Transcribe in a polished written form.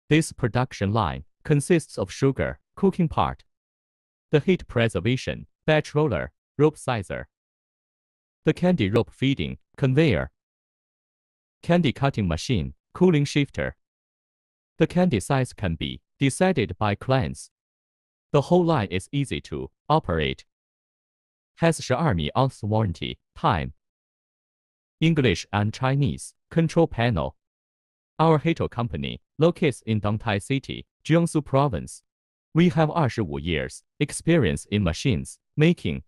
This production line consists of sugar, cooking part, the heat preservation, batch roller, rope sizer, the candy rope feeding, conveyor, candy cutting machine, cooling shifter. The candy size can be decided by clients. The whole line is easy to operate. Has 12 months warranty time. English and Chinese control panel. Our Haitel company locates in Dongtai City, Jiangsu Province. We have 25 years experience in machines, making,